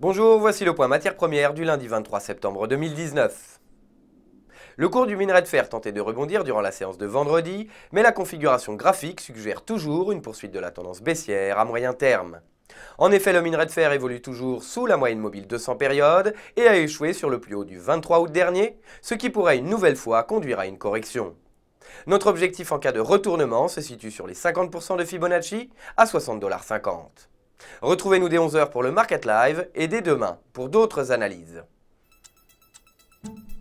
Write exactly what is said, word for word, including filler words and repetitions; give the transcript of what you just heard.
Bonjour, voici le point matière première du lundi vingt-trois septembre deux mille dix-neuf. Le cours du minerai de fer tentait de rebondir durant la séance de vendredi, mais la configuration graphique suggère toujours une poursuite de la tendance baissière à moyen terme. En effet, le minerai de fer évolue toujours sous la moyenne mobile deux cents périodes et a échoué sur le plus haut du vingt-trois août dernier, ce qui pourrait une nouvelle fois conduire à une correction. Notre objectif en cas de retournement se situe sur les cinquante pour cent de Fibonacci à soixante dollars cinquante. Retrouvez-nous dès onze heures pour le Market Live et dès demain pour d'autres analyses.